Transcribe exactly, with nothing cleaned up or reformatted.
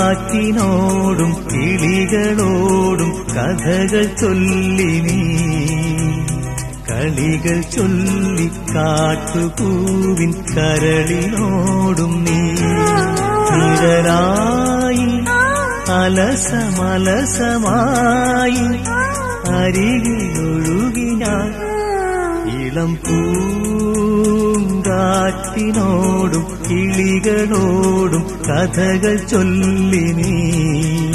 കാറ്റിനോടും കിളികളോടും കഥകൾ ചൊല്ലി നീ കളികൾ ചൊല്ലി കാട്ടുപൂവിൻ കരളിനോടും നീ നിഴലായി അലസമലസമായി അരികിലൊഴുകി ഞാൻ ഇളം പൂങ്കാറ്റിനോടും കിളികളോടും കഥകൾ ചൊല്ലി നീ